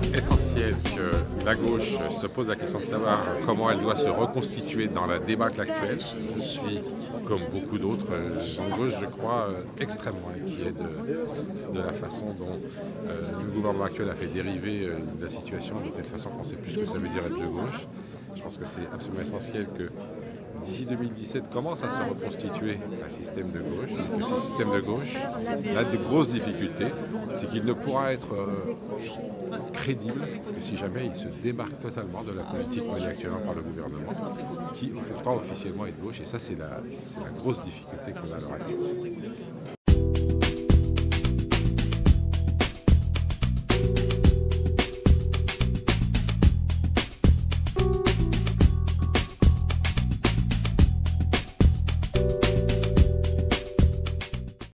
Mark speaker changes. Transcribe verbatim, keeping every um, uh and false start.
Speaker 1: essentiel que la gauche se pose la question de savoir comment elle doit se reconstituer dans la débâcle actuelle. Je suis, comme beaucoup d'autres gens de gauche, je crois, extrêmement inquiet de, de la façon dont euh, le gouvernement actuel a fait dériver euh, la situation de telle façon qu'on ne sait plus ce que ça veut dire être de gauche. Je pense que c'est absolument essentiel que d'ici deux mille dix-sept commence à se reconstituer un système de gauche. Et que ce système de gauche a de grosses difficultés, c'est qu'il ne pourra être euh, crédible que si jamais il se démarque totalement de la politique menée actuellement par le gouvernement, qui pourtant officiellement est de gauche. Et ça, c'est la, c'est la grosse difficulté qu'on a à l'heure actuelle.